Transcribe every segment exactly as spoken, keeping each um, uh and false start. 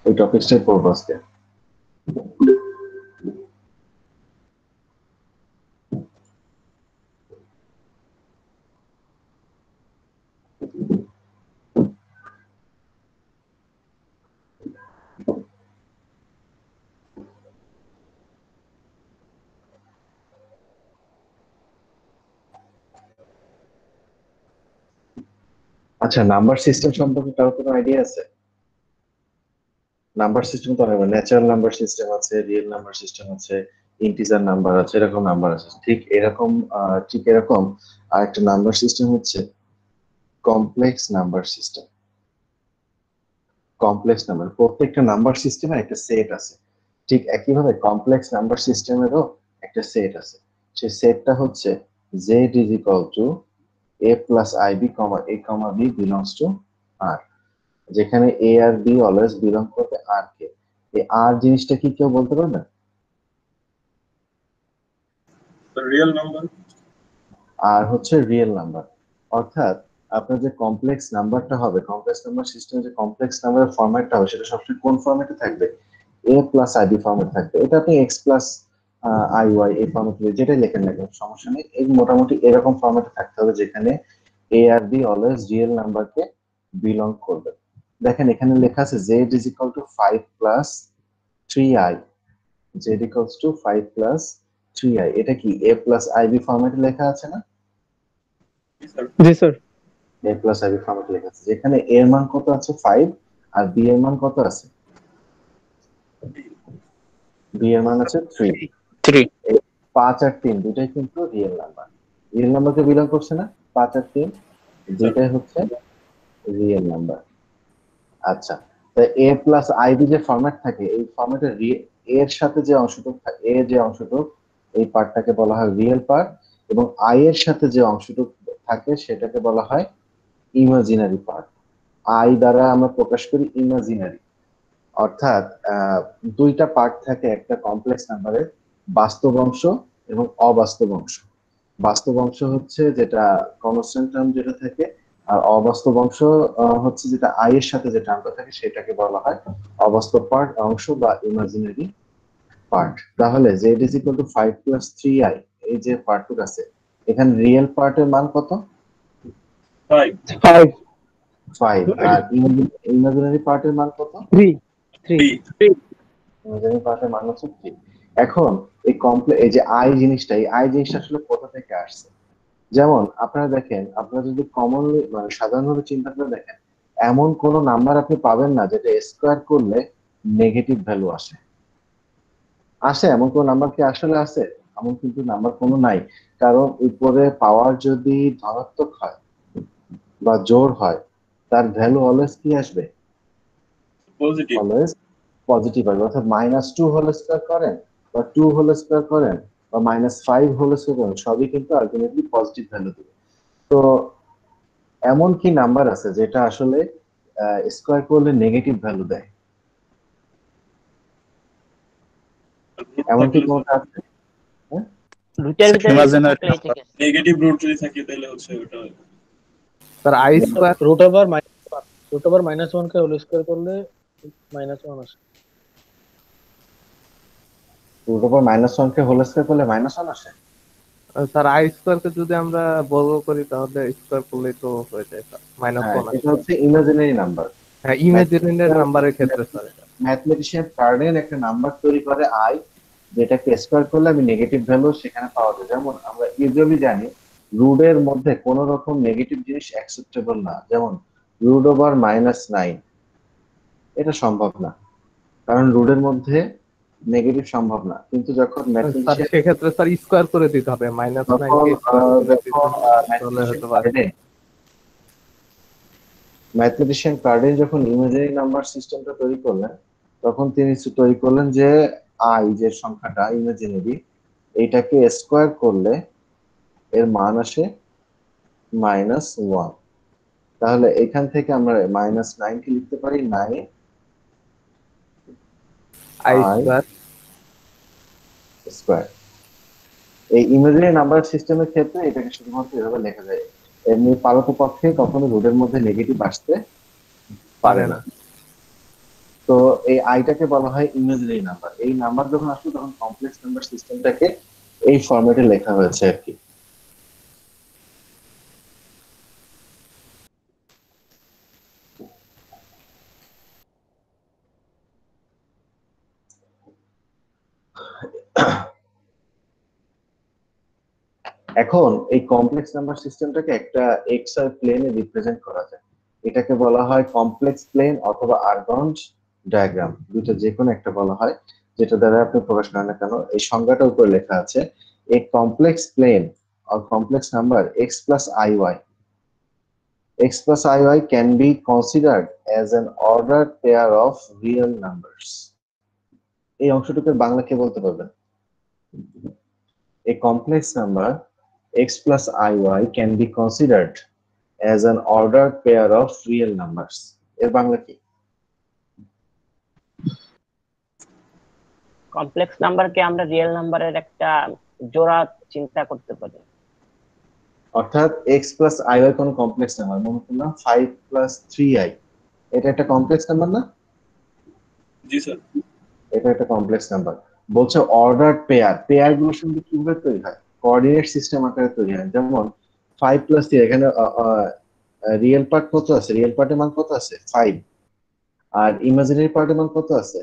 ওই টপিকসটাই পড়বো আজকে। আচ্ছা, নাম্বার সিস্টেম সম্পর্কে কারো কোনো আইডিয়া আছে? নাম্বার সিস্টেম তো অনেক, ন্যাচারাল নাম্বার সিস্টেম আছে, রিয়েল নাম্বার সিস্টেম আছে, ইন্টিজার নাম্বার আছে, এরকম নাম্বার আছে। ঠিক এরকম আহ, ঠিক এরকম আর একটা নাম্বার সিস্টেম হচ্ছে complex number system. Complex number, প্রত্যেকটা নাম্বার সিস্টেমের একটা সেট আছে। ঠিক একইভাবে কমপ্লেক্স নাম্বার সিস্টেমেরও একটা সেট আছে। সেই সেটটা হচ্ছে Z is equal to A plus I B comma A comma B belongs to R, যেখানে এ আর বি অলওয়েজ বিলং করবে আর কে। এই আর জিনিসটা কি কেউ বলতে পারবে? Real number. আর হচ্ছে রিয়েল নাম্বার, অর্থাৎ আপনার যে কমপ্লেক্স নাম্বারটা হবে, কমপ্লেক্স নাম্বার সিস্টেমে যে কমপ্লেক্স নাম্বারের ফরম্যাটটা হবে সেটা সবসময় কোন ফরম্যাটে থাকবে? A plus I B format থাকবে। এটা আপনি এক্স প্লাস আই ওয়াই এই ফরম্যাটে যেটাই লেখেন না কেন সমস্যা নেই, এই মোটামুটি এরকম ফরম্যাটে থাকতে হবে যেখানে এ আর বি অলওয়েজ রিয়েল নাম্বারকে বিলং করবে। দেখেন এখানে লেখা আছে Z is equal to five plus three I. Z equals to five plus three I, এটা কি এ প্লাস আই বি ফরম্যাটে লেখা আছে না? জি sir. A plus I B ফরম্যাটে লেখা আছে, যেখানে এর মান কত আছে ফাইভ আর বি এর মান কত আছে? বি এর মান আছে থ্রি। থ্রি। পাঁচ আর তিন দুটাই কিন্তু রিয়েল নাম্বার, রিয়েল নাম্বারকে বিলং করছে না? পাঁচ আর তিন দুটাই হচ্ছে রিয়েল নাম্বার। আচ্ছা, এ প্লাস আইবি যে ফরম্যাট থাকে এই ফরম্যাটে এর সাথে যে অংশটুকু থাকে, এ যে অংশটুকু এই পার্টটাকে বলা হয় রিয়েল পার্ট, এবং আই এর সাথে যে অংশটুকু থাকে সেটাকে বলা হয় ইমাজিনারি পার্ট। আই দ্বারা আমরা প্রকাশ করি ইমাজিনারি। অর্থাৎ আহ, দুইটা পার্ট থাকে একটা কমপ্লেক্স নাম্বারের, বাস্তব অংশ এবং অবাস্তব অংশ। বাস্তব অংশ হচ্ছে যেটা কনস্ট্যান্ট টার্ম যেটা থাকে, আর অবাস্তব অংশ আহ, হচ্ছে যেটা আই এর সাথে যে টার্মটা থাকে সেটাকে বলা হয় অবাস্তব পার্ট অংশ বা ইমাজিনারি পার্ট। তাহলে Z is equal to five plus three I, এই যে পার্টটুক আছে এখানে রিয়েল পার্টের মান কত? ফাইভ। ফাইভ। ফাইভ। আর ইমাজিনারি পার্টের মান কত? থ্রি। থ্রি। ইমাজিনারি পার্টের মান হচ্ছে থ্রি। এখন এই কমপ্লে এই যে আই জিনিসটা, এই আই জিনিসটা আসলে কোথা থেকে আসছে? যেমন আপনারা দেখেন, আপনারা যদি কমনলি মানে সাধারণভাবে চিন্তা করে দেখেন, এমন কোন নাম্বার আপনি পাবেন না যেটা স্কোয়ার করলে নেগেটিভ ভ্যালু আসে। আসে এমন কোন নাম্বার কি আসলে আছে? এমন কিন্তু নাম্বার কোনো নাই। কারণ উপরে পাওয়ার যদি ধনাত্মক হয় বা জোড় হয় তার ভ্যালু অলওয়েজ কি আসবে? পজিটিভ। অলওয়েজ পজিটিভ আসবে। অর্থাৎ মাইনাস টু হোল স্কোয়ার করেন বা টু হোল স্কোয়ার করেন বা মাইনাস ফাইভ হোল স্কোয়ার করেন, সবই কিন্তু আলটিমেটলি পজিটিভ ভ্যালু দেবে। তো এমন কি নাম্বার আছে যেটা আসলে স্কোয়ার করলে নেগেটিভ ভ্যালু দেয়? এমন কি কোনটা আছে? দুইটার ভিতরে নেগেটিভ রুট যদি থাকে তাহলে হচ্ছে ওটা sir I square root over minus root over minus one কে হোল স্কয়ার করলে মাইনাস ওয়ান আসে। রুট ওভার মাইনাস ওয়ান কে হোল স্কয়ার করলে মাইনাস ওয়ান আসে? স্যার আই স্কয়ার কে যদি আমরা বর্গ করি তাহলে স্কয়ার করলে তো হয়ে যায় স্যার মাইনাস হ্যাঁ, ওয়ান। এটা হচ্ছে ইমাজিনারি নাম্বার। হ্যাঁ, ইমাজিনারি নাম্বারের ক্ষেত্রে স্যার এটা ম্যাথমেটিশিয়ান কার্নেল একটা নাম্বার তৈরি করে আই, যেটাকে স্কয়ার করলে আমি নেগেটিভ ভ্যালু সেখানে পাওয়া যায়। যেমন আমরা ইউজুয়ালি জানি রুট এর মধ্যে কোন রকম নেগেটিভ জিনিস অ্যাকসেপ্টেবল না। যেমন রুট ওভার মাইনাস নাইন, এটা সম্ভব না, কারণ রুট এর মধ্যে নেগেটিভ সম্ভব না। কিন্তু যখন স্যার ম্যাথমেটিশিয়ান সেক্ষেত্রে স্যার স্কয়ার করে দিতে হবে মাইনাস নাইন কে স্কয়ার করে দিতে হবে তাহলে হতে পারে। ম্যাথমেটিশিয়ান কার্ডেন যখন ইমাজিনারি নাম্বার সিস্টেমটা তৈরি করলেন তখন তিনি তৈরি করলেন যে আই যে সংখ্যাটা ইমাজিনারি, এইটাকে স্কোয়ার করলে এর মান আসে মাইনাস ওয়ান। তাহলে এখান থেকে আমরা মাইনাস নাইন কে লিখতে পারি নাইন আই স্কয়ার স্কোয়ার। এই ইমাজিনারি নাম্বার সিস্টেমের ক্ষেত্রে এটাকে শুধুমাত্র এভাবে লেখা যায়। এমনি পারতপক্ষে কখনো রুটের মধ্যে নেগেটিভ আসতে পারে না। তো এই আইটাকে বলা হয় ইমাজিনারি নাম্বার। এই নাম্বার যখন আসলো তখন কমপ্লেক্স নাম্বার সিস্টেমটাকে এই ফরম্যাটে লেখা হয়েছে আর কি। এখন এই কমপ্লেক্স নাম্বার সিস্টেমটাকে একটা এক্স আর প্লেনে রিপ্রেজেন্ট করা যায়। এটাকে বলা হয় কমপ্লেক্স প্লেন অথবা আরগন্স ডায়াগ্রাম, দুটো যে কোনো একটা বলা হয়, যেটা দ্বারা আপনি প্রকাশ করেন না কেন। এই সংজ্ঞাটা উপরে লেখা আছে, a complex plane or complex number x plus iy x plus iy can be considered as an ordered pair of real numbers. এই অংশটুকু বাংলা কে বলতে পারবেন? A complex number x plus iy can be considered as an ordered pair of real numbers. এর বাংলা কি? Complex নাম্বারকে আমরা real নাম্বারের একটা জোড়া চিন্তা করতে পারি। অর্থাৎ x plus iy কোন কমপ্লেক্স নাম্বার, মনে করলাম ফাইভ plus থ্রি i, এটা একটা কমপ্লেক্স নাম্বার না? জি স্যার। এটা একটা কমপ্লেক্স নাম্বার। বলছে অর্ডার্ড পেয়ার, পেয়ার গুলো সঙ্গে কিভাবে তৈরি হয়? কোঅর্ডিনেট সিস্টেম আকারে তৈরি হয়। যেমন ফাইভ প্লাস থ্রি, এখানে রিয়েল পার্ট কত আছে? রিয়েল পার্টের মান কত আছে? ফাইভ। আর ইমাজিনারি পার্টের মান কত আছে?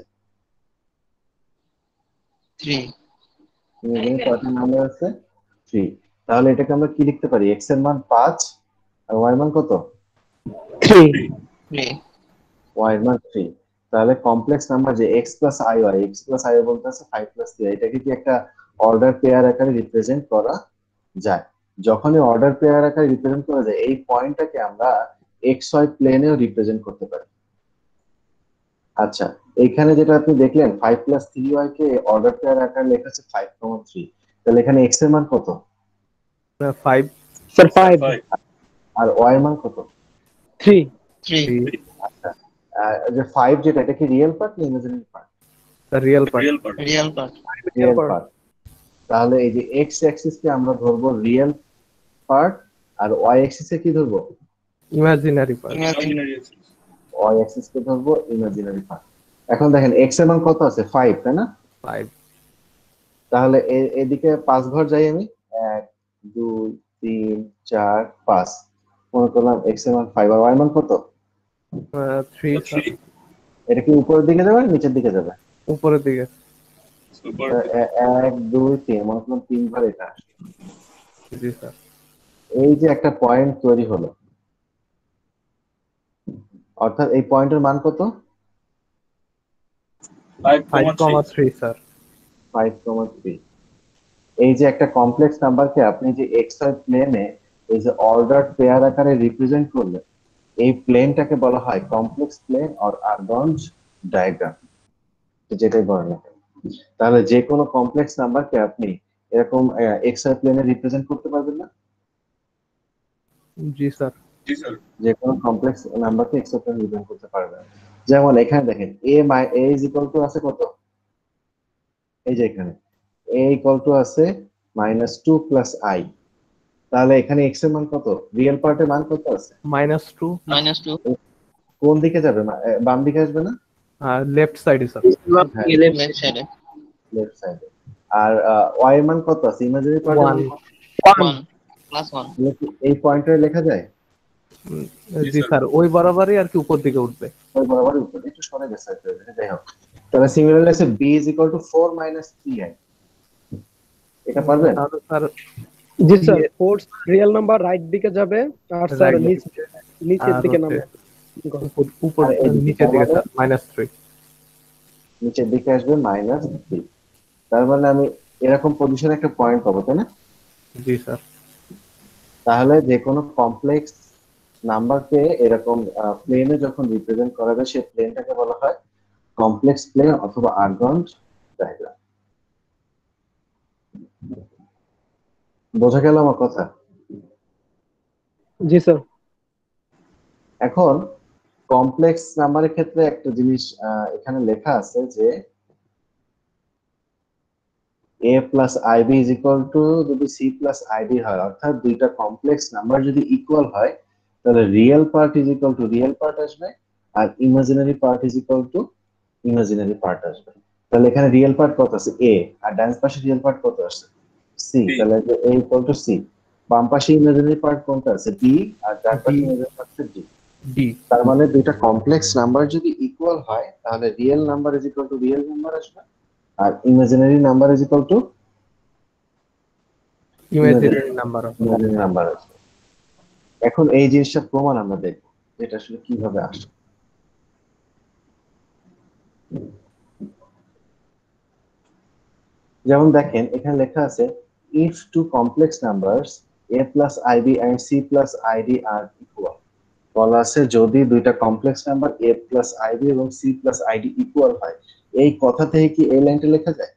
থ্রি। ইমাজিনারি পার্টের মান আছে থ্রি। তাহলে এটাকে আমরা কি লিখতে পারি? এক্স এর মান পাঁচ আর ওয়াই মান কত? থ্রি। থ্রি। ওয়াই এর মান থ্রি। তাহলে কমপ্লেক্স নাম্বার যে x plus iy, x plus iy বলতে আছে ফাইভ প্লাস থ্রি, এটাকে কি একটা অর্ডার পেয়ার আকারে রিপ্রেজেন্ট করা যায়? যখনই অর্ডার পেয়ার আকারে রিপ্রেজেন্ট করা যায়, এই পয়েন্টটাকে আমরা xy প্লেনেও রিপ্রেজেন্ট করতে পারি। আচ্ছা, এখানে যেটা আপনি দেখলেন ফাইভ প্লাস থ্রি ওয়াই কে অর্ডার পেয়ার আকারে লেখা আছে ফাইভ কমা থ্রি, তাহলে এখানে x এর মান কত? ফাইভ। Sir five. আর y এর মান কত? থ্রি। থ্রি। আচ্ছা, যে ফাইভ যেটা, এটা কি রিয়েল পার্ট না imaginary part? Real part. Real part. Real part. Real part. তাহলে এই যে এক্স অ্যাক্সিস কে আমরা ধরবো রিয়েল পার্ট, আর ওয়াই অ্যাক্সিস এ কি ধরবো? Imaginary part. Imaginary axis. Y axis কে ধরবো ইমাজিনারি পার্ট। এখন দেখেন এক্স এর মান কত আছে? ফাইভ, তাই না? ফাইভ। তাহলে এ- এদিকে পাঁচ ঘর যাই আমি, এক দুই তিন চার পাঁচ, মনে করলাম এক্স এর মান ফাইভ আর ওয়াই এর মান কত? থ্রি। থ্রি। এটা কি উপরের দিকে যাবে নিচের দিকে যাবে? উপরের দিকে। সুপার। এ- এক দুই তিন, মনে করলাম তিন ঘর এটা আসবে। জি স্যার। এই যে একটা পয়েন্ট তৈরি হলো, অর্থাৎ এই পয়েন্টের মান কত? Five five comma comma three. Three sir. Five comma three. এই যে একটা কমপ্লেক্স নাম্বারকে আপনি যে এক্স ওয়াই প্লেনে এই যে অর্ডার পেয়ার আকারে রিপ্রেজেন্ট করলেন, এই প্লেনটাকে বলা হয় complex plane or Argand's diagram, যেটাই বলেন না কেন। তাহলে যে কোনো কমপ্লেক্স নাম্বারকে আপনি এরকম এক্স ওয়াই প্লেনে রিপ্রেজেন্ট করতে পারবেন না? জি স্যার। জি স্যার। যে কোনো কমপ্লেক্স নাম্বারকে এক্স ওয়াই প্লেনে রিপ্রেজেন্ট করতে পারবেন। যেমন এখানে দেখেন A my A is equal to আছে কত? এই যে এখানে a ইকুয়াল টু আছে মাইনাস টু প্লাস আই। তাহলে এখানে x এর মান কত? রিয়েল পার্টের মান কত আছে? Minus two. Minus two. কোন দিকে যাবে? মা- এ, বাম দিকে আসবে না? আর লেফট সাইডে স্যার। হ্যাঁ, লেফট সাইডে। লেফট সাইডে। আর y এর মান কত আছে? Imaginary one. পার্টের ওয়ান। Plus one. এই পয়েন্টে লেখা যায়? জি স্যার, ওই বরাবরই আর কি উপর দিকে উঠবে। ওই বরাবর উপরে একটু সরে গেছে আর কি, যাই হোক। তাহলে সিমিলারলি আছে b is equal to four minus three i, এটা পারবেন? তাহলে স্যার জি sir, force real number right দিকে যাবে আর স্যার Right নিচ নিচের আর দিকে হচ্ছে নামবে। উপর উপর আর এদিকে নিচের দিকে আমাদের- স্যার মাইনাস থ্রি। নিচের দিকে আসবে মাইনাস থ্রি। তার মানে আমি এরকম পজিশনে একটা পয়েন্ট পাবো, তাই না? জি স্যার। তাহলে যে কোনো কমপ্লেক্স নাম্বারকে এরকম প্লেনে যখন রিপ্রেজেন্ট করা যায়, সেই প্লেনটাকে বলা হয় কমপ্লেক্স প্লেন অথবা আরগন্স ডায়াগ্রাম। বোঝা গেল আমার কথা? জি স্যার। এখন কমপ্লেক্স নাম্বারের ক্ষেত্রে একটা জিনিস আহ, এখানে লেখা আছে যে a plus I B is equal to, যদি সি প্লাস আইডি হয়, অর্থাৎ দুইটা কমপ্লেক্স নাম্বার যদি ইকুয়াল হয়, তাহলে real part is equal to real part আসবে আর imaginary part is equal to imaginary part আসবে। তাহলে এখানে রিয়েল পার্ট কত আছে? এ, আর ডান পাশে রিয়েল পার্ট কত আছে? সি। B. তাহলে এ ইকুয়াল টু সি। বাম পাশে ইমাজিনারি পার্ট কোনটা আছে? বি, আর ডান পাশে D. ইমাজিনারি পার্ট আছে ডি। ডি। তার মানে দুইটা কমপ্লেক্স নাম্বার যদি ইকুয়াল হয় তাহলে real number is equal to real number আসবে, আর imaginary number is equal to imaginary number. Imaginary number আসবে। এখন এই জিনিসটা প্রমাণ আমরা দেখব এটা আসলে কিভাবে আসে। যেমন দেখেন এখানে লেখা আছে if two complex numbers a plus ib and c plus id are equal, বলা আছে যদি দুইটা complex number a plus ib এবং c plus id ইকুয়াল হয়। এই কথা থেকে কি এই লাইনটা লেখা যায়?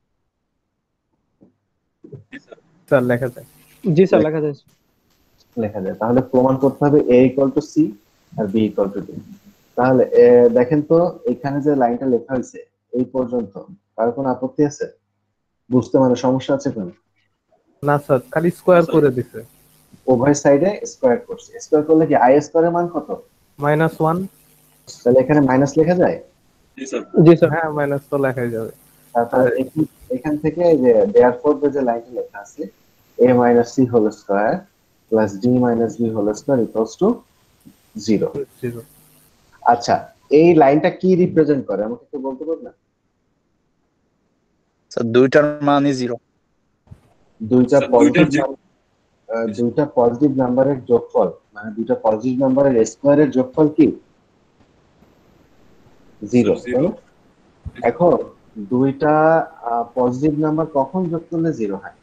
Yes, sir. স্যার লেখা যায়। জি স্যার লেখা যায়। লেখা যায়। তাহলে প্রমাণ করতে হবে a ইকুয়াল টু c আর b ইকুয়াল টু d। তাহলে এ, দেখেন তো এখানে যে লাইনটা লেখা হয়েছে এই পর্যন্ত কার কোনো আপত্তি আছে? বুঝতে মানে সমস্যা আছে কোন? না স্যার, খালি স্কোয়ার করে দিছে। উভয় সাইডে স্কয়ার করছে। স্কয়ার করলে কি i স্কয়ারের মান কত? Minus one. তাহলে এখানে মাইনাস লেখা যায়। Yes, sir. জি স্যার। হ্যাঁ, মাইনাস তো লেখাই যাবে। তারপরে এখান- এখান থেকে এই যে দেয়ারফর যে লাইনটা লেখা আছে a minus c whole square plus d minus b whole square equals to zero. Zero. আচ্ছা, এই লাইনটা কি রিপ্রেজেন্ট করে আমাকে একটু বলতে পারবেন? স্যার দুইটার মানই জিরো। দুইটা Sir, পজিটিভ দুইটার যে- দুইটা পজিটিভ নাম্বারের যোগফল, মানে দুইটা পজিটিভ নাম্বারের স্কয়ারের যোগফল কি? জিরো। Sir, zero. এখন দুইটা পজিটিভ নাম্বার কখন যোগ করলে জিরো হয়?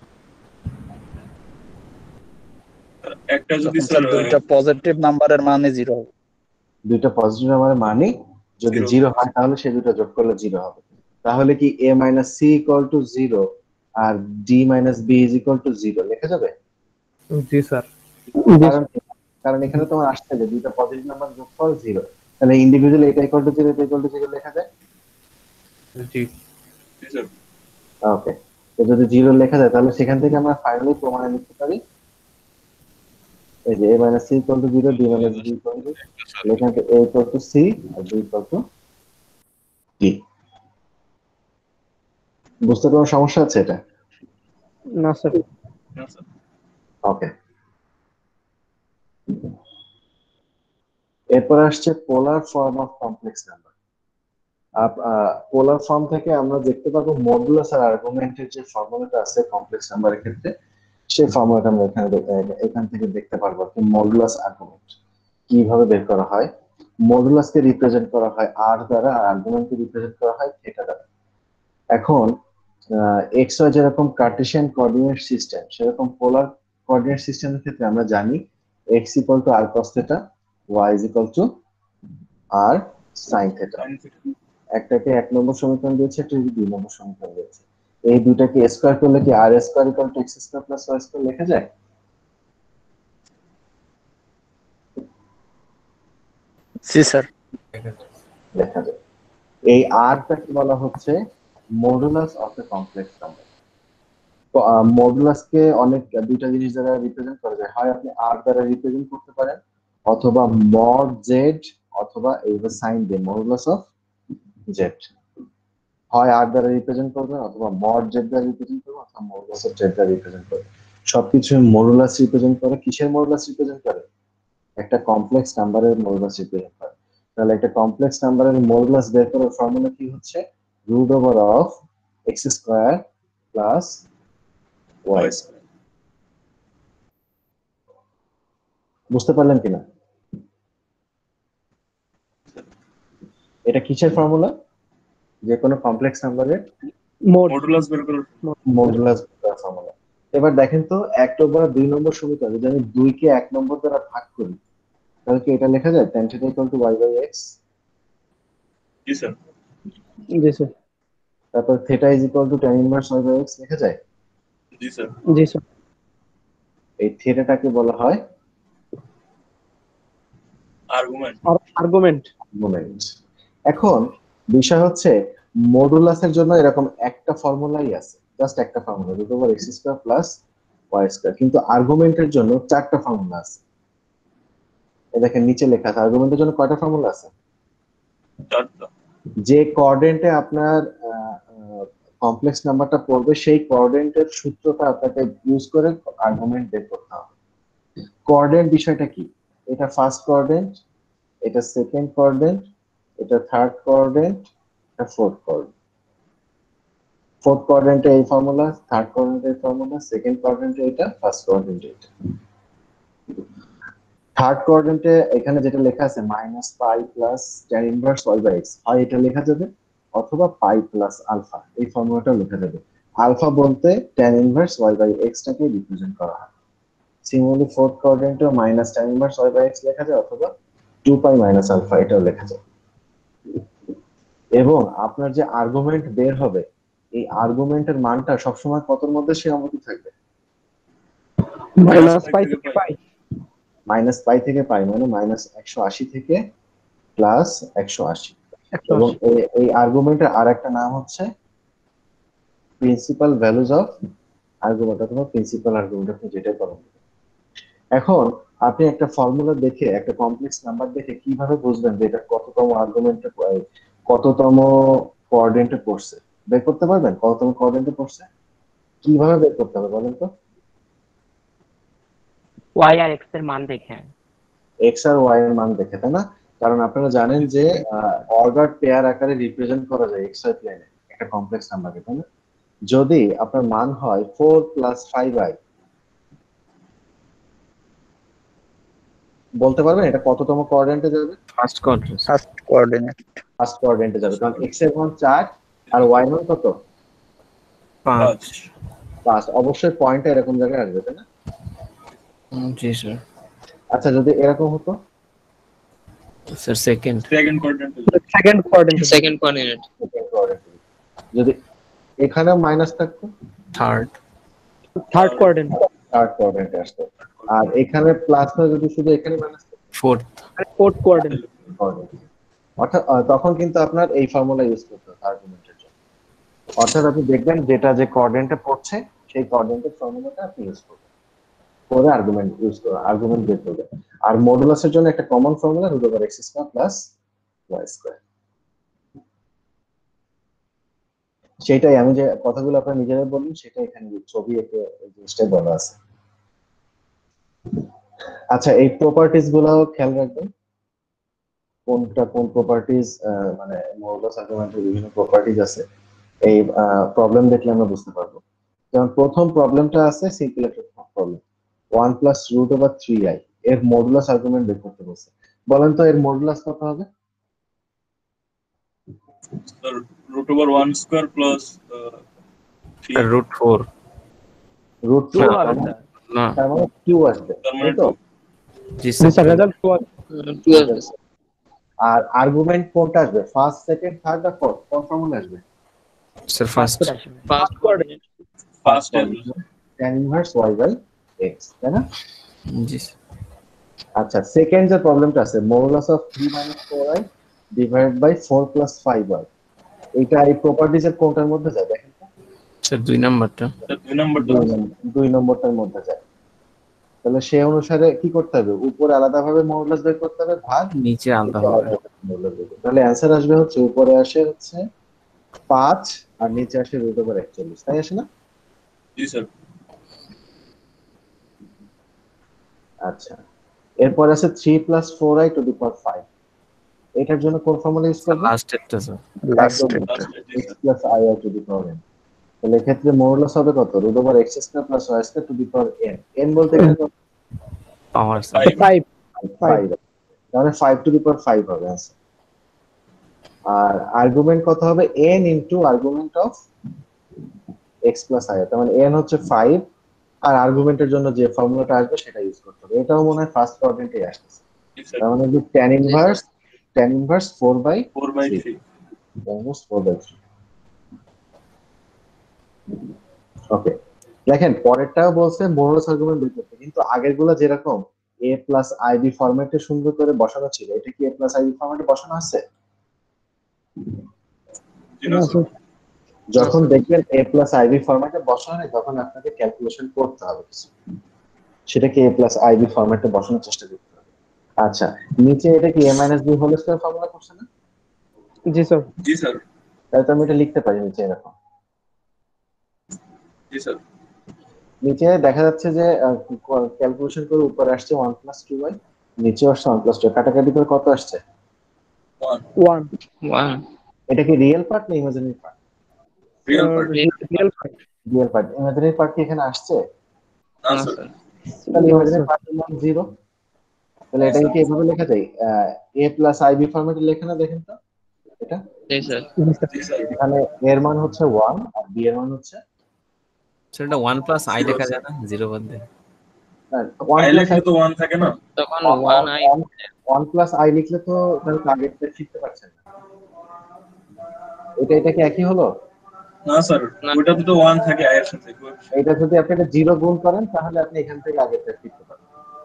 একটা যদি স্যার স্যার দুইটা পজিটিভ নাম্বারের মানই জিরো হবে। দুইটা পজিটিভ নাম্বারের মানে যদি Zero. জিরো হয় তাহলে সে দুটো যোগ করলে জিরো হবে। তাহলে কি a minus c equal to zero আর d minus b is equal to zero লেখা যাবে? জি স্যার। কারণ কারণ এখানে তোমার আসছে যে দুইটা পজিটিভ নাম্বার যোগফল জিরো, তাহলে ইন্ডিভিজুয়ালি এটা ইকুয়াল টু জিরো এটা ইকুয়াল টু জিরো লেখা যায়। জি। Yes, sir. ওকে, তো যদি জিরো লেখা যায় তাহলে সেখান থেকে আমরা ফাইনালি প্রমাণে লিখতে পারি এই যে a minus c equal to zero, d minus b equal to, এখান থেকে a ইকুয়াল টু c আর b ইকুয়াল টু d। বুঝতে কোনো সমস্যা আছে এটা? না স্যার। No, sir. ওকে, এরপর আসছে polar form of complex number. Polar form থেকে আমরা দেখতে পাবো মডুলাস আর আর্গুমেন্টের যে ফর্মুলাটা আছে কমপ্লেক্স নাম্বারের ক্ষেত্রে, সেই ফর্মুলাটা আমরা এখানে দে- এখান থেকে দেখতে পারবো কি মডুলাস আর্গুমেন্ট কিভাবে বের করা হয়। মডুলাসকে রিপ্রেজেন্ট করা হয় আর দ্বারা, আর আর্গুমেন্টকে রিপ্রেজেন্ট করা হয় থিটা দ্বারা। এখন এক্স ওয়াই যেরকম কার্টেসিয়ান কোঅর্ডিনেট সিস্টেম, সেরকম পোলার কোঅর্ডিনেট সিস্টেমের ক্ষেত্রে আমরা জানি x equal to r cos theta, y is equal to r sine theta. Sin theta. একটাকে এক নম্বর সমীকরণ দিয়েছে, একটাকে দুই নম্বর সমীকরণ দিয়েছে। এই দুইটাকে স্কয়ার করলে কি r square equal to x square plus y square লেখা যায়? জি স্যার। লেখা যায়। এই আরটাকে বলা হচ্ছে modulus of a complex number. তো মডুলাসকে অনেক দুইটা জিনিস দ্বারা রিপ্রেজেন্ট করা যায়, হয় আপনি আর দ্বারা রিপ্রেজেন্ট করতে পারেন অথবা মড জেড অথবা এই যে সাইন দিয়ে মডুলাস অফ জেড, হয় আর দ্বারা রিপ্রেজেন্ট করবেন অথবা মড জেড দ্বারা রিপ্রেজেন্ট করবেন অথবা মডুলাস অফ জেড দ্বারা রিপ্রেজেন্ট করবেন। সবকিছু মডুলাস রিপ্রেজেন্ট করে। কিসের মডুলাস রিপ্রেজেন্ট করে? একটা কমপ্লেক্স নাম্বারের মডুলাস রিপ্রেজেন্ট করে। তাহলে একটা কমপ্লেক্স নাম্বারের মডুলাস বের করার ফর্মুলা কি হচ্ছে? Root over of x square plus y square. বুঝতে পারলেন কিনা? এটা কিসের ফর্মুলা? যে কোনো কমপ্লেক্স নাম্বারের মোড Modulus বের করার মডুলাস ফর্মুলা। এবার দেখেন তো এক নম্বর আর দুই নম্বর সমীকরণ যদি আমি দুই কে এক নম্বর দ্বারা ভাগ করি তাহলে কি এটা লেখা যায় tan θ equal to y by x? জি স্যার। জি স্যার। তারপর θ is equal to tan inverse y by x লেখা যায়? জি স্যার। জি স্যার। এই থিটাটাকে বলা হয় আর্গুমেন্ট। আর্গুমেন্ট। মোমেন্ট। এখন বিষয় হচ্ছে মডুলাসের জন্য এরকম একটা ফর্মুলাই আছে, জাস্ট একটা formula root over x square plus y square, কিন্তু আর্গুমেন্টের জন্য চারটা ফর্মুলা আছে। এই দেখেন নিচে লেখা আছে আর্গুমেন্টের জন্য কয়টা ফর্মুলা আছে? চারটা। যে কোঅর্ডিনেটে আপনার কমপ্লেক্স নাম্বারটা পড়বে সেই কোঅর্ডিনেটের সূত্রটা আপনাকে ইউজ করে আর্গুমেন্ট বের করতে হবে। কোঅর্ডিনেট বিষয়টা কি? এটা ফার্স্ট কোঅর্ডিনেট, এটা সেকেন্ড কোঅর্ডিনেট, এটা থার্ড কোঅর্ডিনেট, এটা ফোর্থ কোঅর্ডিনেট। ফোর্থ কোঅর্ডিনেটে এই ফর্মুলা, থার্ড কোঅর্ডিনেটে এই ফর্মুলা, সেকেন্ড কোঅর্ডিনেটে এটা, ফার্স্ট কোঅর্ডিনেটে এটা। থার্ড কোঅর্ডিনেটে এখানে যেটা লেখা আছে minus pi plus tan inverse y by x, হয় এটা লেখা যাবে অথবা পাই প্লাস আলফা, এই ফর্মুলাটা লেখা যাবে। আলফা বলতে tan inverse y by x টাকে রিপ্রেজেন্ট করা হয়। সিমিলারলি ফোর্থ কোঅর্ডিনেটে minus tan inverse y by x লেখা যায় অথবা টু পাই মাইনাস আলফা এটাও লেখা যায়। এবং আপনার যে আর্গুমেন্ট বের হবে এই আর্গুমেন্টের মানটা সবসময় কতর মধ্যে সীমাবদ্ধ থাকবে? মাইনাস পাই থেকে পাই। মাইনাস পাই থেকে পাই মানে মাইনাস একশো আশি থেকে প্লাস একশো আশি। এবং এই আর্গুমেন্টের আর একটা নাম হচ্ছে প্রিন্সিপাল ভ্যালুজ অফ আর্গুমেন্ট অথবা প্রিন্সিপাল আর্গুমেন্ট, আপনি যেটা বলেন। এখন আপনি একটা ফর্মুলা দেখে, একটা কমপ্লেক্স নাম্বার দেখে কিভাবে বুঝবেন যে এটা কততম আর্গুমেন্টে, কততম কোঅর্ডিনেটে পড়ছে? বের করতে পারবেন কততম কোঅর্ডিনেটে পড়ছে? কিভাবে বের করতে হবে বলেন তো? ওয়াই আর এক্স এর মান দেখে। এক্স আর ওয়াই এর মান দেখে, তাই না? কারণ আপনারা জানেন যে অর্ডার পেয়ার আকারে রিপ্রেজেন্ট করা যায় এক্স ওয়াই প্লেনে একটা কমপ্লেক্স নাম্বারকে, তাই না? যদি আপনার মান হয় ফোর প্লাস ফাইভ আই, বলতে পারবেন এটা কততম কোঅর্ডিনেটে যাবে? First quadrant. First coordinate. First কোঅর্ডিনেটে যাবে, কারণ এক্স এর মান চার আর ওয়াই মান কত? পাঁচ। পাঁচ। অবশ্যই পয়েন্টটা এরকম জায়গায় আসবে, তাই না? জি স্যার। আচ্ছা যদি এরকম হতো? Sir second. Second coordinate second coordinate. Second coordinate. Second coordinate. যদি এখানেও মাইনাস থাকতো? থার্ড। Third coordinate. থার্ড কোঅর্ডিনেটে আসতো। আর এখানে প্লাস হয়ে যদি শুধু এখানে মাইনাস থাকতো? ফোর্থ। Fourth coordinate. অর্থাৎ তখন কিন্তু আপনার এই ফর্মুলা ইউজ করতে হবে আর্গুমেন্টের জন্য। অর্থাৎ আপনি দেখবেন যেটা যে কোঅর্ডিনেটে পড়ছে সেই কোঅর্ডিনেটের ফর্মুলাটা আপনি ইউজ করবেন, করে আর্গুমেন্ট ইউজ করে আর্গুমেন্ট বের করবেন। আর মডুলাসের জন্য একটা common formula root over x square plus y square. সেটাই আমি যে কথাগুলো আপনারা নিজেরাই বললেন সেটা এখানে ছবি এঁকে এই জিনিসটা বলা আছে। আচ্ছা এই প্রপার্টিজ গুলো খেয়াল রাখবেন, কোনটা কোন প্রপার্টিজ, মানে মডুলাস আর্গুমেন্টের বিভিন্ন প্রপার্টিজ আছে, এই প্রবলেম দেখলে আমরা বুঝতে পারবো। যেমন প্রথম প্রবলেমটা আছে সিম্পল একটা problem, one plus root over three i, এর মডুলাস আর্গুমেন্ট বের করতে বলছে। বলেন তো এর মডুলাস কত হবে? Sir root over one square plus root four. Root two না তার মানে কিউ আসবে, তার মানে তাই তো? জি sir sir. Result twelve. Twelve. আর আর্গুমেন্ট কোনটা আসবে? ফার্স্ট, সেকেন্ড, থার্ড না ফোর্থ? কোন ফর্মুলা আসবে? Sir first. First coordinate. First tan inverse y by x, তাই না? জি স্যার। আচ্ছা সেকেন্ড যে প্রবলেমটা আছে modulus of three minus four i divided by four plus five i, এটা এই প্রপার্টিজ এর কোনটার মধ্যে যায় দেখেন তো? স্যার দুই নাম্বারটা। স্যার দুই নাম্বারটা দুই নম্বর- দুই নম্বরটার মধ্যে যায়। তাহলে সেই অনুসারে কি করতে হবে? উপরে আলাদাভাবে মডুলাস বের করতে হবে, ভাগ নিচে আলাদা হবে। মডুলাস বের করতে হবে। তাহলে অ্যানসার আসবে হচ্ছে উপরে আসে হচ্ছে পাঁচ আর নিচে আসে রুট ওভার একচল্লিশ, তাই আসে না? জি স্যার। আচ্ছা এরপর আছে three plus four i to the power five, এটার জন্য কোন ফর্মুলা ইউজ করব? লাস্ট একটা sir. Last x plus i to the power n। তাহলে এক্ষেত্রে মডুলাস হবে কত? Root over x square plus y square to the power n। n বলতে এখানে কত? Power sir. ফাইভ। ফাইভ। তাহলে five to the power five হবে answer. আর আর্গুমেন্ট কত হবে? n into argument of x plus i, তার মানে n হচ্ছে ফাইভ আর আর্গুমেন্টের জন্য যে ফর্মুলাটা আসবে সেটা ইউজ করতে হবে। এটাও মনে হয় ফার্স্ট কোয়াড্রেন্টে আসছে। জি স্যার। তার মানে যে tan inverse tan inverse four by four by three. Almost four by three. Okay দেখেন পরেরটাও বলছে মডুলাস আর্গুমেন্ট বের করতে, কিন্তু আগেরগুলো যেরকম a প্লাস ib ফরম্যাটে সুন্দর করে বসানো ছিল, এটা কি a প্লাস ib ফরম্যাটে বসানো আছে? জি না স্যার। যখন দেখবেন a প্লাস ib ফরম্যাটে বসানো নেই তখন আপনাকে ক্যালকুলেশন করতে হবে কিছু, সেটাকে a প্লাস ib ফরম্যাটে বসানোর চেষ্টা করতে হবে। আচ্ছা নিচে এটা কি a minus b whole square formula করছে না? জি স্যার। জি স্যার। তাহলে তো আমি এটা লিখতে পারি নিচে এরকম। জি স্যার। নিচে দেখা যাচ্ছে যে ক্যালকুলেশন করে উপরে আসছে ওয়ান প্লাস টু ওয়াই, নিচে আসছে ওয়ান প্লাস টু, কাটাকাটি করে কত আসছে? ওয়ান। ওয়ান। ওয়ান। এটা কি রিয়েল পার্ট না imaginary part? Real part. Real part. Real part. Imaginary part কি এখানে আসছে? না না স্যার। স্যার। তাহলে ইমাজিনারি পার্টের মান জিরো। তাহলে এটাকে কি এভাবে লেখা যায়? এ প্লাস আইবি ফরম্যাটে লেখে না, দেখেন তো এটা। জি স্যার। জি স্যার। এখানে এর মান হচ্ছে ওয়ান আর বি এর মান হচ্ছে সেটা ওয়ান প্লাস আই Zero, লেখা sir. যায় না জিরো বাদে? ওয়ান আই প্লাস লিখলে তো ওয়ান থাকে না। তখন one i one plus i লিখলে তো তাহলে আগেরটা শিখতে পারছেন না। এটা এটা কি একই হলো? না স্যার, না। ওইটাতে তো ওয়ান থাকে আই এর সাথে। এটা যদি আপনি একটা জিরো গুণ করেন তাহলে আপনি এখান থেকে আগেরটা শিখতে পারবেন,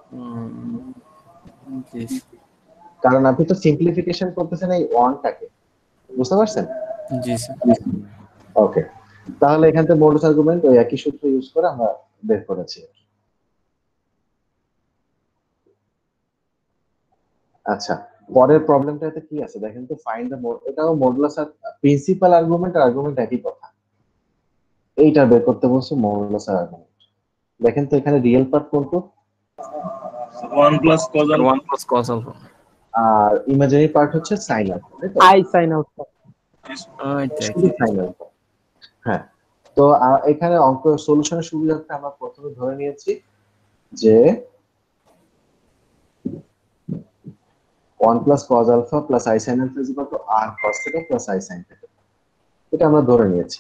হুম, জি কারণ আপনি তো সিম্পলিফিকেশন করতেছেন এই ওয়ানটাকে, বুঝতে পারছেন? জি স্যার। ওকে, তাহলে এখান থেকে মডুলাস আর্গুমেন্ট ওই একই সূত্র ইউজ করে আমরা বের করেছি। আচ্ছা, পরের প্রবলেমটাতে কি আছে দেখেন তো, ফাইন্ড দ্য মোড, এটাও মডুলাস আর প্রিন্সিপাল আর্গুমেন্ট আর আর্গুমেন্ট একই কথা, এইটা বের করতে বলছে মডুলাস আর আর্গুমেন্ট। দেখেন তো এখানে রিয়েল পার্ট কোনটা one plus cos alpha. One plus cos alpha. আর ইমাজিনারি পার্ট হচ্ছে সাইন আলফা, তাই তো? I sine alpha. ওইটা শুধু সাইন আলফা। হ্যাঁ, তো আহ, এখানে অঙ্ক সলিউশনের সুবিধার্থে আমরা প্রথমে ধরে নিয়েছি যে one plus cos alpha plus i sine alpha is equal to r cos theta plus i sine theta, এটা আমরা ধরে নিয়েছি।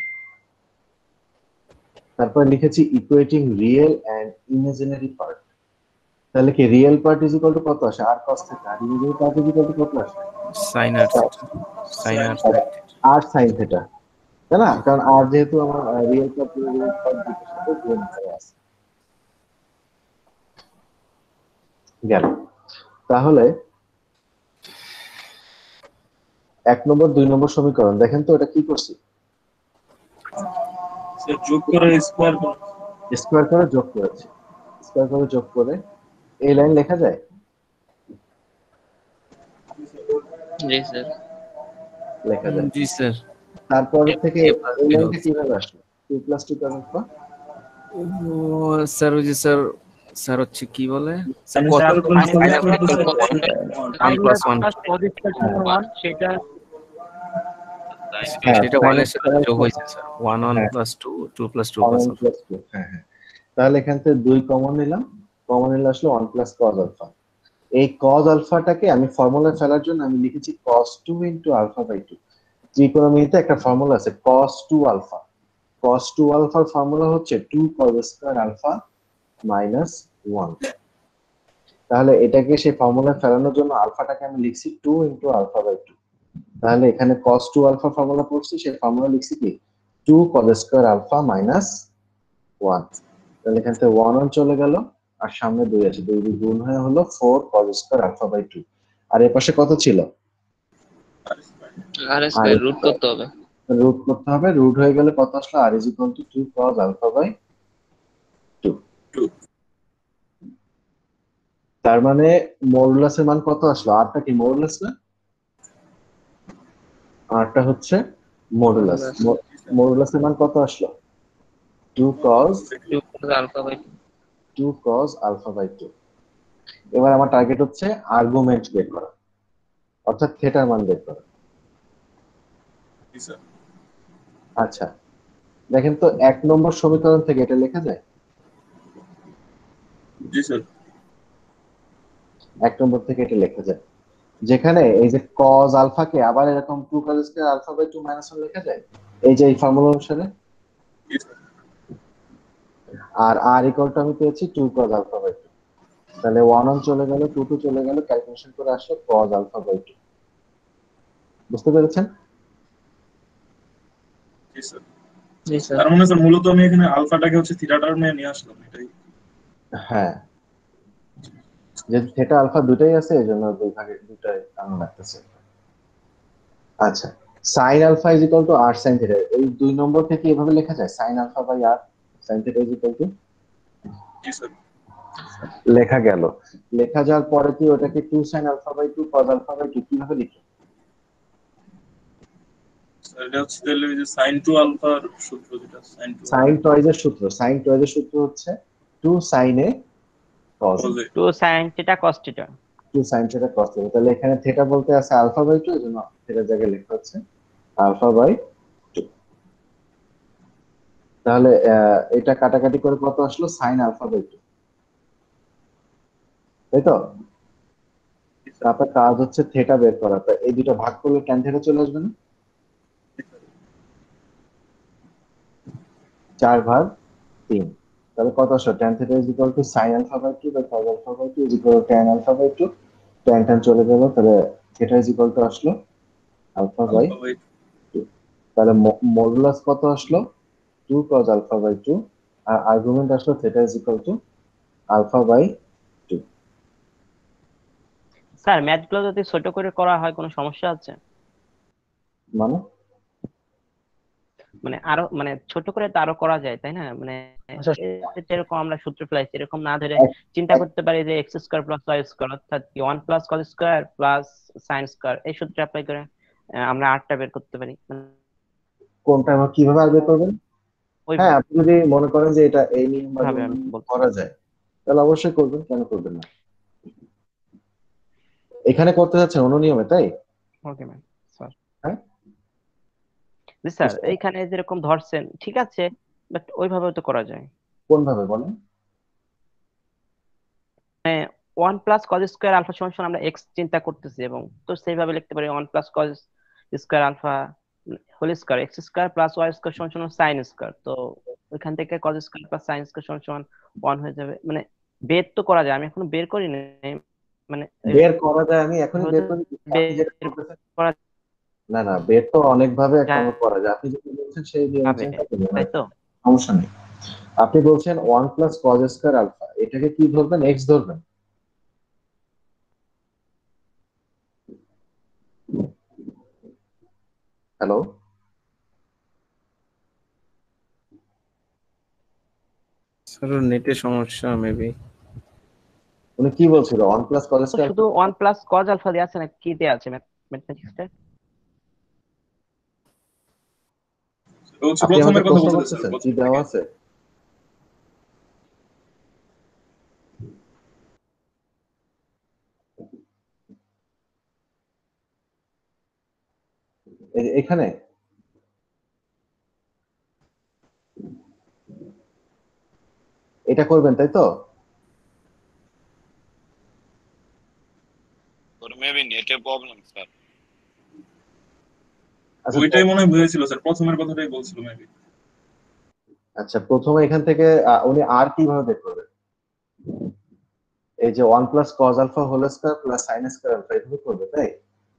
তারপর লিখেছি equating real and imaginary part, তাহলে কি real part is equal to কত আসে? আর কস থিটা, আর imaginary part is equal to কত আসে? Sine r sine r r sine theta, তাই না? কারণ আর যেহেতু আমার রিয়েল পার্ট ইমাজিনারি পার্ট দুটোর সাথে গুণ করে আছে। গেল। তাহলে এক নম্বর দুই নম্বর সমীকরণ দেখেন তো এটা কি করছি, স্যার যোগ করে স্কয়ার করে। স্কয়ার করে যোগ করেছি, স্কয়ার করে যোগ করে এই লাইন লেখা যায়। জি স্যার। লেখা যায়। জি স্যার। তারপরে থেকে এই লাইনটা কিভাবে আসলো? টু প্লাস টু কারণ ও স্যার, ওই যে স্যার স্যার হচ্ছে কি বলে স্যার, মানে কত স্যার কোন ওয়ান প্লাস ওয়ান, সেটা সেটা ওয়ান এর সাথে যোগ হয়েছে sir, one one plus two, two plus two plus alpha. হ্যাঁ হ্যাঁ, তাহলে এখান থেকে দুই কমন নিলাম, কমন নিলে আসলো ওয়ান প্লাস কজ আলফা। এই কজ আলফাটাকে আমি ফর্মুলায় ফেলার জন্য আমি লিখেছি cos two into alpha by two. ত্রিকোণমিতিতে একটা ফর্মুলা আছে cos two alpha, cos two আলফার ফর্মুলা হচ্ছে two cos square alpha minus one. তাহলে এটাকে সেই ফর্মুলায় ফেলানোর জন্য আলফাটাকে আমি লিখছি two into alpha by two. তাহলে এখানে cos টু আলফা ফর্মুলা পড়ছি, সেই ফর্মুলা লিখছি কি two cos square alpha minus one. তাহলে এখান থেকে ওয়ান ওয়ান চলে গেল আর সামনে দুই আছে, দুই দুই গুণ হয়ে হলো four cos square alpha by two. আর এর পাশে কত ছিল? আর স্কয়ার রুট করতে হবে। রুট করতে হবে, রুট হয়ে গেলে কত আসলো? R is equal to two cos alpha by two. তার মানে মডুলাসের মান কত আসলো? আরটা কি মডুলাস না? আরটা হচ্ছে মডুলাস। মডুলাসের মান কত আসলো? Two cos two alpha by two cos alpha by two. এবার আমার টার্গেট হচ্ছে আর্গুমেন্ট বের করা, অর্থাৎ থিটার মান বের করা। জি স্যার। আচ্ছা, দেখেন তো এক নম্বর সমীকরণ থেকে এটা লেখা যায়। জি স্যার। এক নম্বর থেকে এটা লেখা যায়, যেখানে এই যে cos আলফাকে আবার এরকম two cos square alpha by two minus one লেখা যায়, এই যে এই ফর্মুলা অনুসারে। জি স্যার। আর আর ইকুয়াল টু আমি পেয়েছি two cos alpha by two. তাহলে ওয়ান ওয়ান চলে গেল, টু টু চলে গেল, ক্যালকুলেশন করে আসলো cos আলফা বাই টু। বুঝতে পেরেছেন? জি স্যার। জি স্যার। তার মানে স্যার মূলত আমি এখানে আলফাটাকে হচ্ছে থিটা টার্মে নিয়ে আসলাম, এটাই। হ্যাঁ, যেহেতু থিটা আলফা দুটাই আছে এই জন্য দুই ভাগে দুটাই টার্ম লাগতেছে। আচ্ছা, sin alpha is equal to r sin theta, এই দুই নম্বর থেকে এভাবে লেখা যায় sin alpha by r sin theta is equal to. জি স্যার। লেখা গেল, লেখা যাওয়ার পরে কি ওটাকে two sin alpha by two cos alpha by two কিভাবে লিখি? স্যার এটা হচ্ছে তাহলে ওই যে sin টু আলফার সূত্র যেটা sin টু সাইন টয়েজের সূত্র সাইন টয়েজের সূত্র হচ্ছে two sine a cos cos A। Two sine theta cos theta. Two sine theta cos theta. তাহলে এখানে থিটা বলতে আছে আলফা বাই টু, এজন্য থিটার জায়গায় লেখা হচ্ছে আলফা বাই টু। তাহলে আহ, এটা কাটাকাটি করে কত আসলো? সাইন আলফা বাই টু, তাই তো? তারপর কাজ হচ্ছে থিটা বের করা। তো এই দুটো ভাগ করলে ট্যান থিটা চলে আসবে না? চার ভাগ তিন। তাহলে কত আসলো? Tan theta is equal to sine alpha by two by cos alpha by two is equal to tan alpha by two. Tan tan চলে গেল, তাহলে থিটা ইজ ইকুয়াল টু আসলো alpha by alpha by two. তাহলে modulus কত আসলো? Two cos alpha by two, আর argument আসলো theta is equal to alpha by two. Sir math গুলো যদি ছোট করে করা হয় কোনো সমস্যা আছে? মানে মানে আরো মানে ছোট করে তো আরো করা যায় তাই না? মানে আচ্ছা এ- যেরকম আমরা সূত্র ফেলাইছি এরকম না ধরে এক- চিন্তা এক- করতে পারি যে x square plus y square অর্থাৎ one plus cos square plus sine square এই সূত্র অ্যাপ্লাই করে আহ, আমরা আটটা বের করতে পারি। মানে কোনটা আবার কিভাবে আর বের করবেন? হ্যাঁ, ওইভাবে আপনি যদি মনে করেন যে এটা এই নিয়ম বা আমি বলছি। করা যায়, তাহলে অবশ্যই করবেন, কেন করবেন না? এখানে করতে যাচ্ছেন অন্য নিয়মে, তাই? Okay ma'am sir. হ্যাঁ, জি স্যার এইখানে যেরকম ধরছেন ঠিক আছে, বাট ওইভাবেও তো করা যায়। কোন ভাবে বলেন? One plus cos square alpha সমান সমান আমরা এক্স চিন্তা করতেছি, এবং তো সেইভাবে লিখতে পারি one plus cos square alpha whole square x square plus y square সমান সমান সাইন স্কোয়ার। তো ওইখান থেকে cos square plus sine square সমান সমান ওয়ান হয়ে যাবে। মানে বের তো করা যায়, আমি এখনো বের করি নাই। মানে বের করা যায়, আমি এখনই বের করি। আপনি যেটা বের করতেছেন, করা না না, বের তো অনেক ভাবে এখনো যাবে, করা যায়। আপনি যেটা বলছেন সেই নিয়মে চিন্তা করবেন, তাই তো? সমস্যা নেই। আপনি বলছেন one plus cos square alpha, এটাকে কি ধরবেন? এক্স ধরবেন। হ্যালো, স্যার নেটের সমস্যা মেবি। উনি কি বলছিল? ওয়ান প্লাস কজ তো স্কোয়ার শুধু ওয়ান প্লাস কজ আলফা দিয়ে আছে না কি দিয়ে আছে ম্যাথমেটিক্সটা? ও হচ্ছে আপনি আমাকে প্রথমের কথা প্রশ্ন বলতেছে স্যার, করতেছেন কি প্রথম দেওয়া থেকে। আছে? এই- এখানে এটা করবেন, তাই তো? মেবি নেটের প্রবলেম স্যার। আচ্ছা, ওইটাই মনে হয় বুঝেছিল স্যার, প্রথমের কথাটাই বলছিল মেবি। আচ্ছা, প্রথমে এখান থেকে আহ, উনি আর কিভাবে বের করবেন? এই যে one plus cos alpha whole square plus sine square alpha, এভাবে করবে, তাই?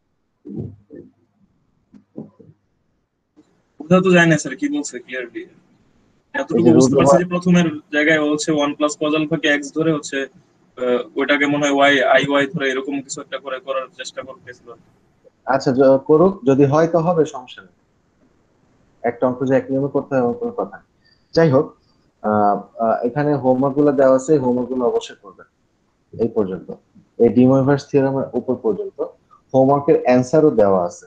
বোঝা তো যায় না স্যার কি বলছে ক্লিয়ারলি। এই এতটুকু যে রুট বুঝতে পারছি ওভার, যে প্রথমের জায়গায় ও হচ্ছে ওয়ান প্লাস কজ আলফাকে এক্স ধরে হচ্ছে আহ, ওইটাকে মনে হয় ওয়াই আই ওয়াই ধরে এরকম কিছু একটা করে করার চেষ্টা করতেছিল। আচ্ছা য- করুক, যদি হয় তো হবে, সমস্যা নেই। একটা অঙ্ক যে এক নিয়মে করতে হবে এমন কোনো কথা নেই। যাই হোক, আহ, আহ, এখানে হোমওয়ার্ক গুলো দেওয়া আছে, হোমওয়ার্ক গুলো অবশ্যই করবেন এই পর্যন্ত, এই ডি মুইভার্স থিওরেমের উপর পর্যন্ত। হোমওয়ার্কের অ্যান্সারও দেওয়া আছে।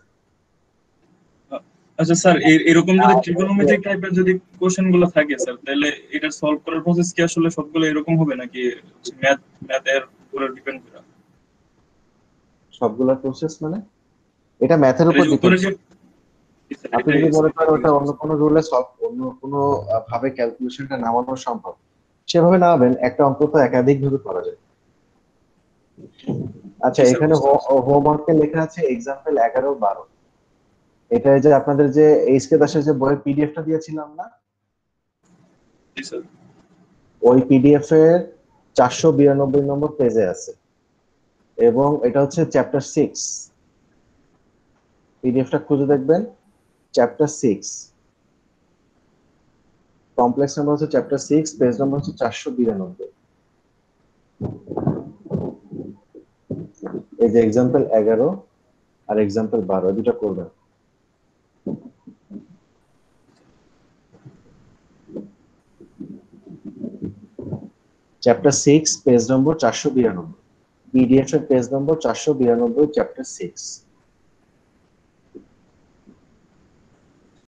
আচ্ছা স্যার, এ- এরকম যদি ট্রিগোনোমেট্রিক টাইপের যদি কোশ্চেন গুলো থাকে স্যার, তাহলে এটা সলভ করার প্রসেস কি আসলে সবগুলো এরকম হবে নাকি ম্যাথ ম্যাথের উপর ডিপেন্ড করে? সবগুলা প্রসেস মানে এটা ম্যাথের আর এই উপর যে উপরে ডিপেন্ড। যে আপনি এটাই যদি মনে করেন ওটা অন্য স্যার। কোনো রুলে সলভ, অন্য কোনো আহ, ভাবে ক্যালকুলেশনটা নামানো সম্ভব, সেভাবে নামাবেন। একটা অঙ্ক তো একাধিক ভাবে করা যায়। আচ্ছা, জি স্যার, এখানে বুঝতে পারছি। হোমওয়ার্কে লেখা আছে এক্সাম্পল এগারো বারো। এটা এই যে আপনাদের যে এইচ কে দাসের যে বইয়ের পিডিএফটা দিয়েছিলাম না, জি স্যার। ওই পিডিএফ এর চারশো বিরানব্বই নম্বর পেজে আছে, এবং এটা হচ্ছে চ্যাপ্টার সিক্স। পিডিএফটা খুঁজে দেখবেন, চ্যাপ্টার সিক্স, কমপ্লেক্স নাম্বার হচ্ছে চ্যাপ্টার সিক্স, পেজ নাম্বার হচ্ছে চারশো বিরানব্বই। এই যে এক্সাম্পল এগারো আর এক্সাম্পল বারো, দুটো করবেন। চ্যাপ্টার সিক্স পেজ নম্বর চারশো বিরানব্বই, পিডিএফ এর পেজ নম্বর চারশো বিরানব্বই, চ্যাপ্টার সিক্স।